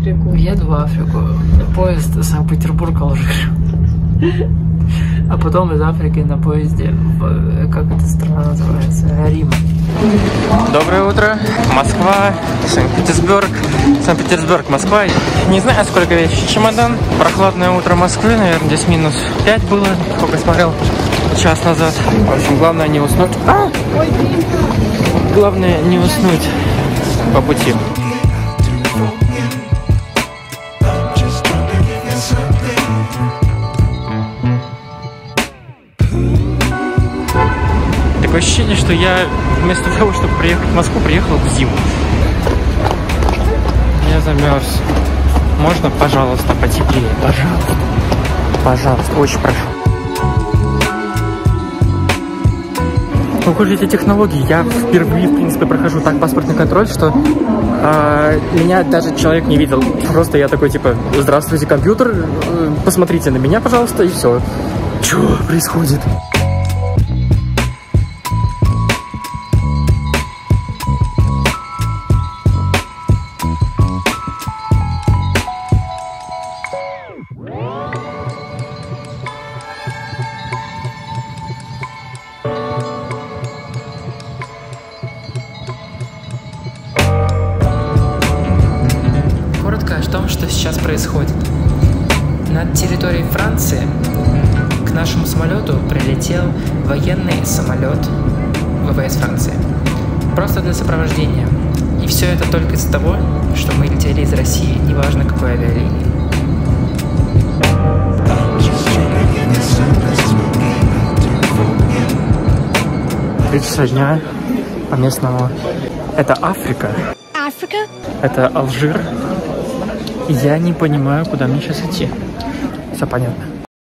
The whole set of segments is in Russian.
Африку. Еду в Африку. Поезд Санкт-Петербург-Алжир. А потом из Африки на поезде в, как эта страна называется, Рим. Доброе утро. Москва, Санкт-Петербург. Санкт-Петербург, Москва. Не знаю, сколько вещей чемодан. Прохладное утро Москвы, наверное, здесь минус 5 было, сколько смотрел час назад. В общем, главное не уснуть. Главное не уснуть по пути. Такое ощущение, что я вместо того, чтобы приехать в Москву, приехал в зиму. Я замерз. Можно, пожалуйста, потеплее? Пожалуйста. Пожалуйста, очень прошу. Похоже, эти технологии. Я впервые, в принципе, прохожу так паспортный контроль, что меня даже человек не видел. Просто я такой, типа, здравствуйте, компьютер, посмотрите на меня, пожалуйста, и все. Что происходит? О том, что сейчас происходит. Над территорией Франции к нашему самолету прилетел военный самолет ВВС Франции. Просто для сопровождения. И все это только из-за того, что мы летели из России, неважно какой авиалинии. Три часа дня по местному. Это Африка. Африка? Это Алжир. Я не понимаю, куда мне сейчас идти. Все понятно.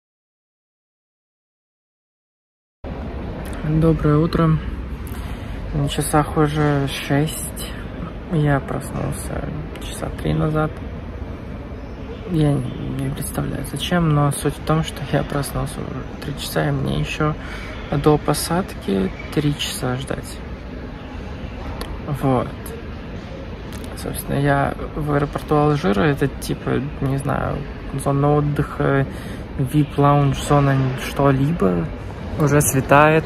Доброе утро. На часах уже 6. Я проснулся часа 3 назад. Я не представляю зачем, но суть в том, что я проснулся уже 3 часа, и мне еще до посадки 3 часа ждать. Вот. Собственно, я в аэропорту Алжира, это типа, не знаю, зона отдыха, VIP-лаунж, зона что-либо. Уже светает.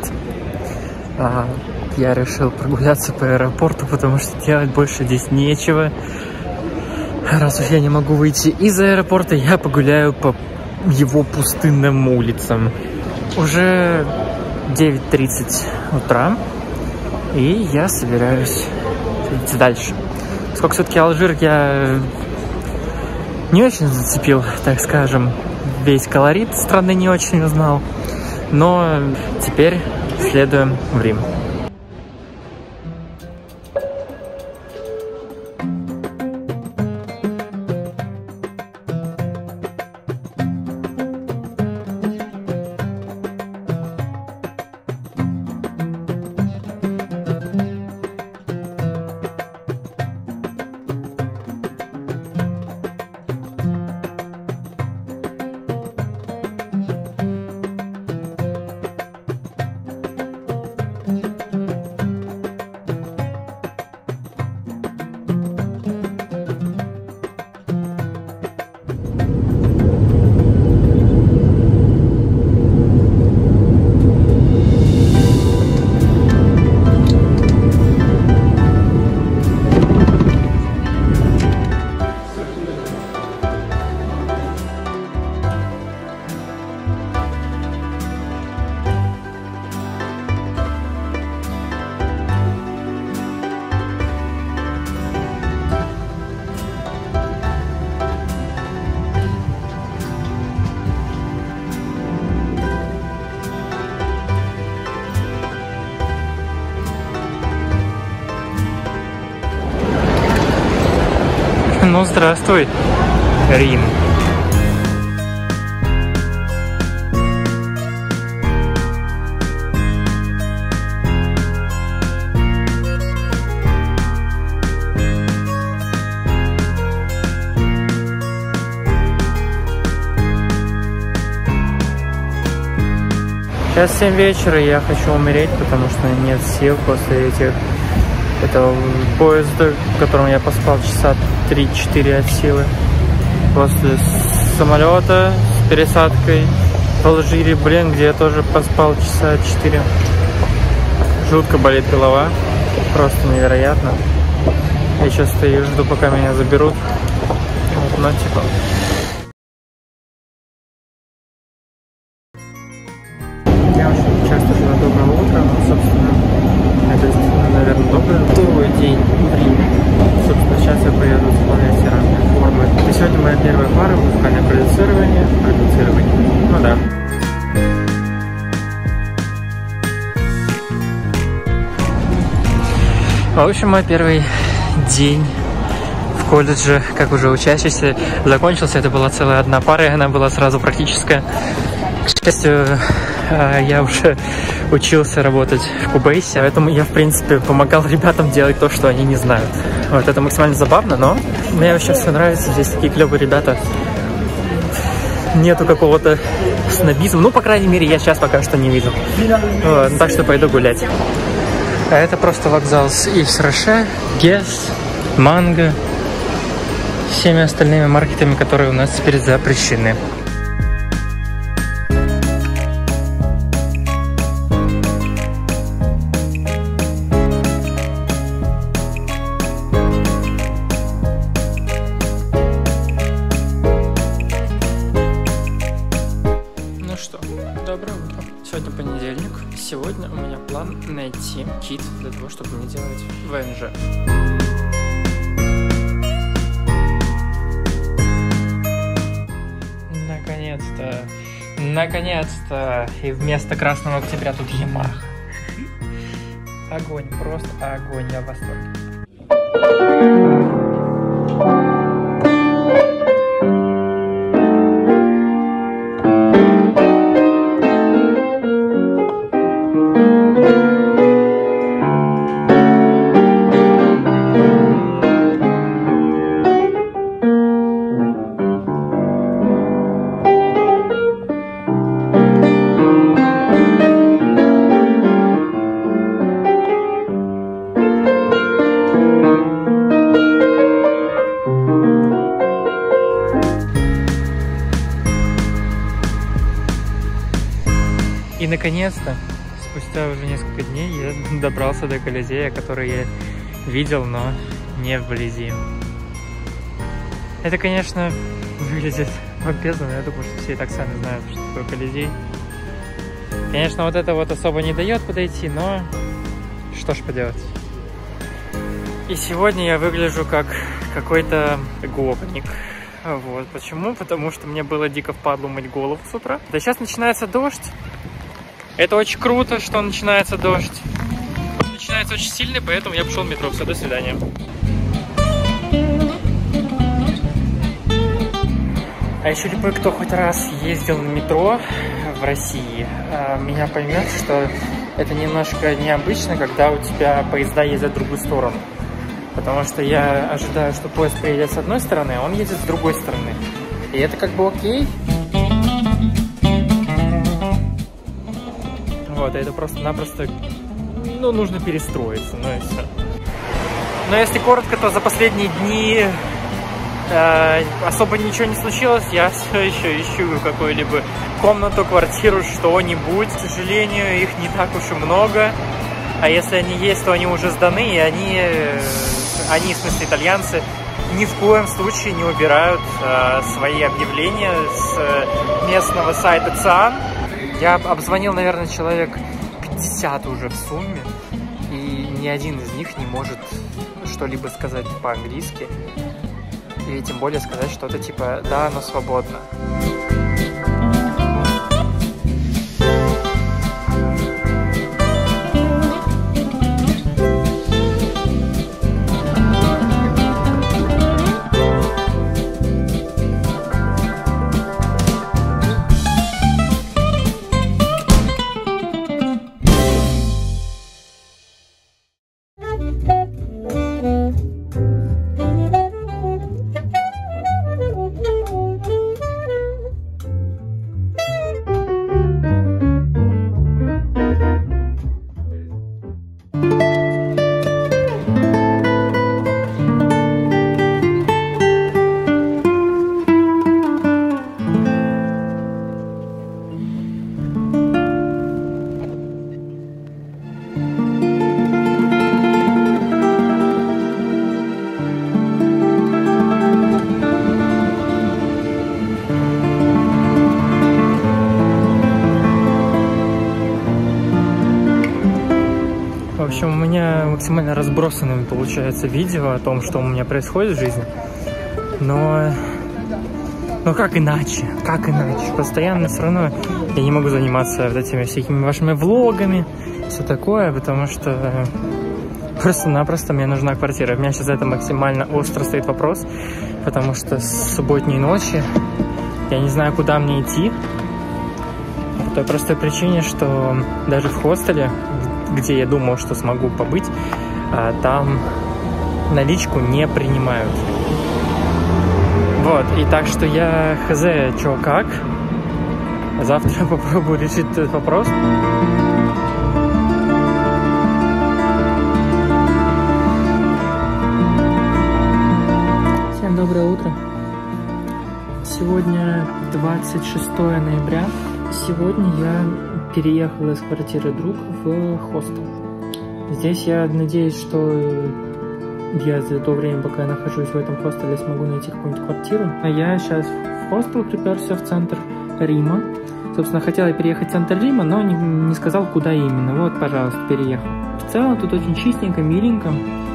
Я решил прогуляться по аэропорту, потому что делать больше здесь нечего. Раз уж я не могу выйти из аэропорта, я погуляю по его пустынным улицам. Уже 9:30 утра, и я собираюсь идти дальше. Поскольку все-таки Алжир я не очень зацепил, так скажем, весь колорит страны не очень узнал, но теперь следуем в Рим. Ну, здравствуй, Рим. Сейчас 7 вечера, и я хочу умереть, потому что нет сил после этого поезда, в котором я поспал часа 3-4 от силы. После самолета с пересадкой в Алжире, блин, где я тоже поспал часа 4. Жутко болит голова, просто невероятно. Я сейчас стою, жду, пока меня заберут. Вот, но типа... Я очень часто желаю доброго утра, но, собственно, это действительно, наверное, добрый день в Риме. Собственно, сейчас я поеду заполнять все разные формы. И сегодня моя первая пара музыкальное продюцирование. Ну да. В общем, мой первый день в колледже, как уже учащийся, закончился. Это была целая одна пара, и она была сразу практическая. К счастью, я уже учился работать в Кубейсе, поэтому я, в принципе, помогал ребятам делать то, что они не знают. Вот это максимально забавно, но мне вообще все нравится. Здесь такие клевые ребята. Нету какого-то снобизма. Ну, по крайней мере, я сейчас пока что не видел. Вот, так что пойду гулять. А это просто вокзал с Ильс Роше, Гес, Манго, всеми остальными маркетами, которые у нас теперь запрещены. Ну что, доброе утро. Сегодня понедельник. Сегодня у меня план найти кит для того, чтобы не делать ВНЖ. Наконец-то! Наконец-то! И вместо Красного Октября тут Ямаха. Огонь, просто огонь, я в восторге. И наконец-то, спустя уже несколько дней, я добрался до Колизея, который я видел, но не вблизи. Это, конечно, выглядит помпезно, но я думаю, что все и так сами знают, что такое Колизей. Конечно, вот это вот особо не дает подойти, но что ж поделать. И сегодня я выгляжу как какой-то гопник. Вот. Почему? Потому что мне было дико впадло мыть голову с утра. Да сейчас начинается дождь. Это очень круто, что начинается дождь. Он начинается очень сильный, поэтому я пошел в метро. Все, до свидания. А еще любой, кто хоть раз ездил на метро в России, меня поймет, что это немножко необычно, когда у тебя поезда ездят в другую сторону. Потому что я ожидаю, что поезд приедет с одной стороны, а он едет с другой стороны. И это как бы окей. Вот, это просто-напросто, ну, нужно перестроиться, ну и все. Но если коротко, то за последние дни особо ничего не случилось. Я все еще ищу какую-либо комнату, квартиру, что-нибудь. К сожалению, их не так уж и много. А если они есть, то они уже сданы, и они, в смысле итальянцы, ни в коем случае не убирают свои объявления с местного сайта ЦИАН. Я обзвонил, наверное, человек 50 уже в сумме, и ни один из них не может что-либо сказать по-английски, и тем более сказать что-то типа «да, оно свободно». общем, у меня максимально разбросанными получается видео о том, что у меня происходит в жизни. Но как иначе? Как иначе? Постоянно все равно я не могу заниматься вот этими всякими вашими влогами, все такое, потому что просто-напросто мне нужна квартира. У меня сейчас это максимально остро стоит вопрос, потому что с субботней ночи я не знаю, куда мне идти. По той простой причине, что даже в хостеле, где я думал, что смогу побыть, там наличку не принимают. Вот, и так что я хз, чё как. Завтра попробую решить этот вопрос. Всем доброе утро. Сегодня 26 ноября. Сегодня я переехал из квартиры друга в хостел. Здесь я надеюсь, что я за то время, пока я нахожусь в этом хостеле, смогу найти какую-нибудь квартиру. А я сейчас в хостел приперся в центр Рима. Собственно, хотел я переехать в центр Рима, но не сказал, куда именно. Вот, пожалуйста, переехал. В целом тут очень чистенько, миленько.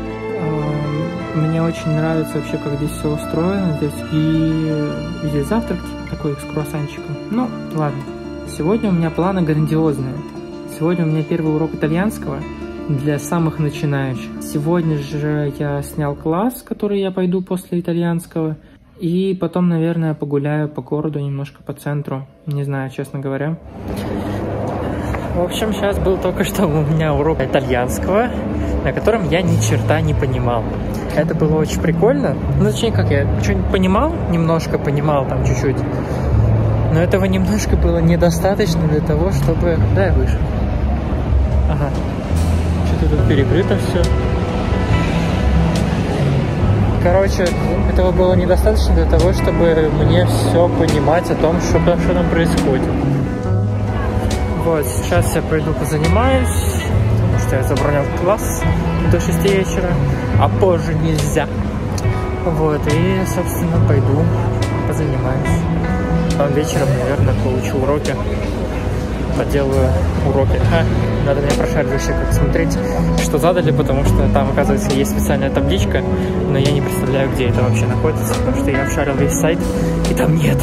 Мне очень нравится вообще, как здесь все устроено. Здесь завтрак такой с круассанчиком. Ну, ладно. Сегодня у меня планы грандиозные. Сегодня у меня первый урок итальянского для самых начинающих. Сегодня же я снял класс, который я пойду после итальянского. И потом, наверное, погуляю по городу, немножко по центру. Не знаю, честно говоря. В общем, сейчас был только что у меня урок итальянского, на котором я ни черта не понимал. Это было очень прикольно. Ну, точнее, как я что-нибудь понимал, немножко понимал там чуть-чуть. Но этого немножко было недостаточно для того, чтобы... Да, я вышел. Ага. Что-то тут перекрыто все. Короче, этого было недостаточно для того, чтобы мне все понимать о том, что там происходит. Вот, сейчас я пойду позанимаюсь, потому что я забронил класс до 6 вечера, а позже нельзя. Вот, и, собственно, пойду позанимаюсь. Потом вечером, наверное, получу уроки, поделаю уроки. Надо мне прошарить вообще, как смотреть, что задали, потому что там, оказывается, есть специальная табличка, но я не представляю, где это вообще находится, потому что я обшарил весь сайт, и там нет.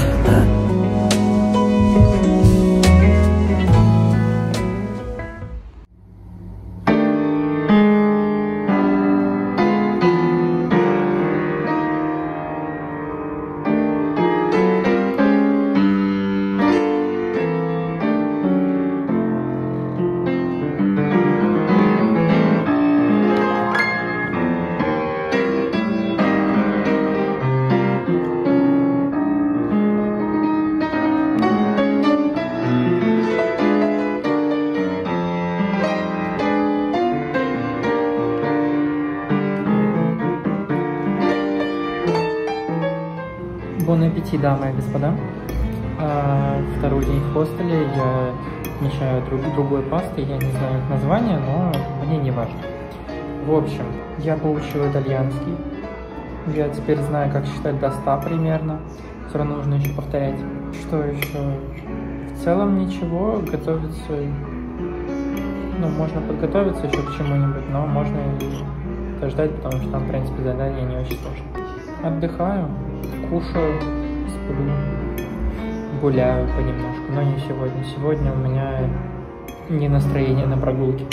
Бон аппетит, дамы и господа. Второй день в хостеле, я мешаю другой пастой, я не знаю их название, но мне не важно. В общем, я получил итальянский. Я теперь знаю, как считать до 100 примерно. Все равно нужно еще повторять. Что еще? В целом ничего, готовиться... Ну, можно подготовиться еще к чему-нибудь, но можно и подождать, потому что там, в принципе, задание не очень сложно. Отдыхаю. Кушаю, сплю, гуляю понемножку, но не сегодня. Сегодня у меня не настроение на прогулки.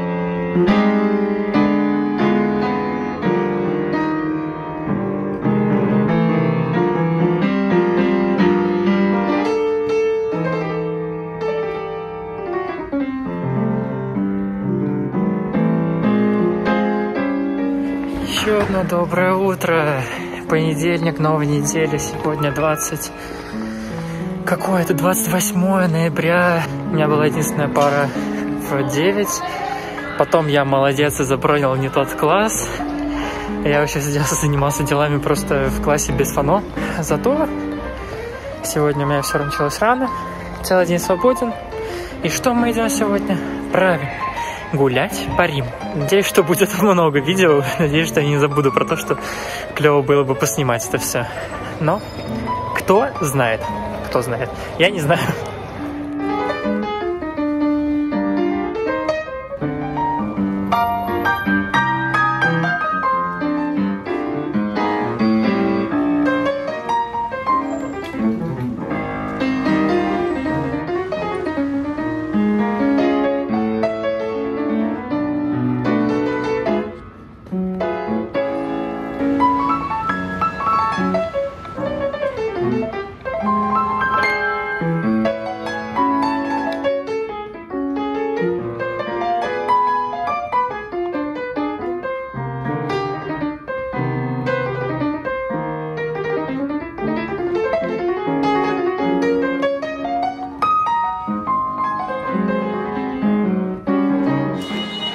Еще одно доброе утро. Понедельник, новой недели, сегодня 28 ноября. У меня была единственная пара в 9. Потом я молодец и забронил не тот класс. Я вообще занимался делами просто в классе без фано. Зато сегодня у меня все началось рано. Целый день свободен. И что мы идем сегодня? Правильно. Гулять по Риму. Надеюсь, что будет много видео. Надеюсь, что я не забуду про то, что клево было бы поснимать это все. Но кто знает? Кто знает? Я не знаю.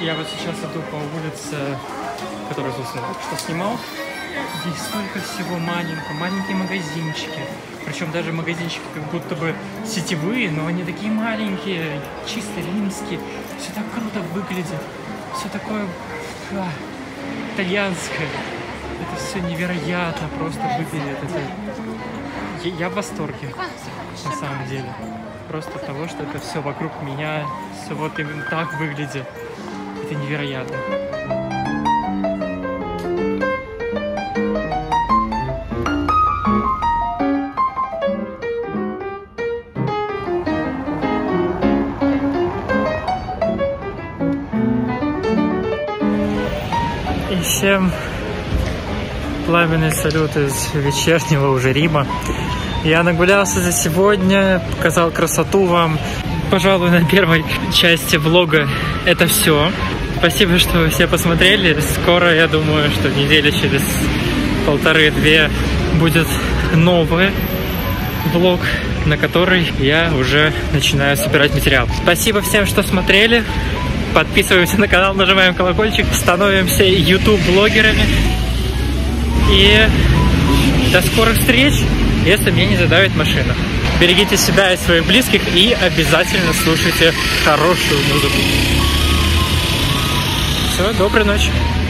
Я вот сейчас иду по улице, которую, собственно, что снимал. Здесь столько всего маленького, маленькие магазинчики. Причем даже магазинчики как будто бы сетевые, но они такие маленькие, чисто римские. Все так круто выглядит. Все такое итальянское. Это все невероятно просто выглядит. Я в восторге, на самом деле. Просто от того, что это все вокруг меня, все вот именно так выглядит. Это невероятно. И всем пламенный салют из вечернего уже Рима. Я нагулялся за сегодня, показал красоту вам. Пожалуй, на первой части влога это все. Спасибо, что вы все посмотрели. Скоро, я думаю, что недели через 1,5-2 будет новый влог, на который я уже начинаю собирать материал. Спасибо всем, что смотрели. Подписываемся на канал, нажимаем колокольчик, становимся YouTube-блогерами. И до скорых встреч, если мне не задавит машина. Берегите себя и своих близких и обязательно слушайте хорошую музыку. Все, доброй ночи.